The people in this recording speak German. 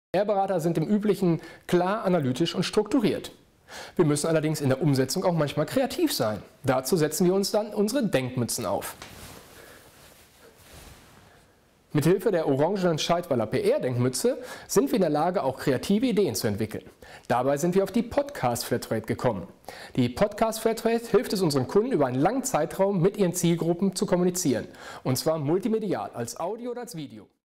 PR-Berater sind im Üblichen klar, analytisch und strukturiert. Wir müssen allerdings in der Umsetzung auch manchmal kreativ sein. Dazu setzen wir uns dann unsere Denkmützen auf. Mithilfe der orangenen Scheidweiler PR-Denkmütze sind wir in der Lage, auch kreative Ideen zu entwickeln. Dabei sind wir auf die Podcast-Flatrate gekommen. Die Podcast-Flatrate hilft es unseren Kunden, über einen langen Zeitraum mit ihren Zielgruppen zu kommunizieren. Und zwar multimedial, als Audio oder als Video.